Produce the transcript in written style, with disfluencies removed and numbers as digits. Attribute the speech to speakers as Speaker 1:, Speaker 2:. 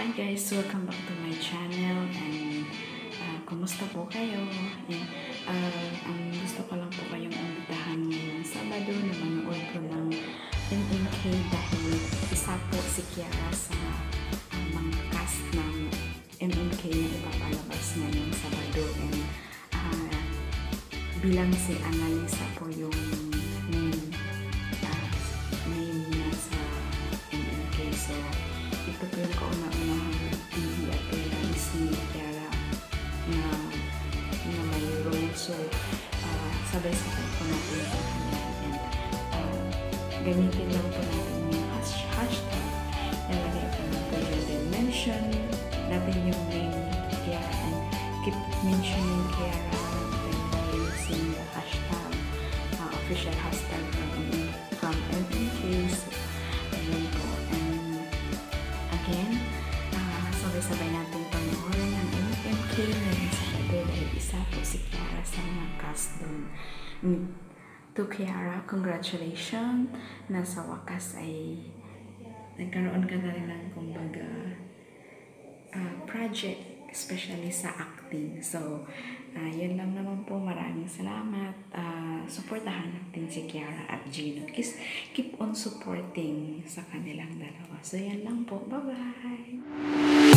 Speaker 1: Hi guys, welcome back to my channel and kumusta po kayo? Ang gusto ko lang po kayong imbitahan ngayong Sabado na manood ko ng MMK dahil isa po si Kiara sa mga cast ng MMK na ipapalabas ngayong Sabado and bilang si Annalisa po yung name niya sa MMK, so ito po yung kauna-unahang TV appearance ni Kiara na may role. So, sabay-sabay po natin ito and gamitin lang po natin yung hashtag. Nalagay po natin yung mention natin yung name ni Kiara and keep mentioning Kiara by using the hashtag, official hashtag from MMK. So, ayun po. Again, sabay-sabay natin panoorin ang MMK na Sabado dahil isa po si Kiara sa mga cast doon. To Kiara, congratulations! Nasa wakas ay nagkaroon ka na rin ng kumbaga project, especially sa acting. So, yun lang naman po. Maraming salamat. Supportahan natin si Kiara at Gino. Keep on supporting sa kanilang dalawa. So, yan lang po. Bye-bye!